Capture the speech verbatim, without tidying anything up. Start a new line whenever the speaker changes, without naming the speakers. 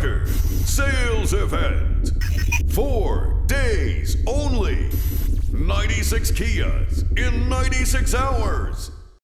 record sales event. Four days only. ninety-six Kias in ninety-six hours.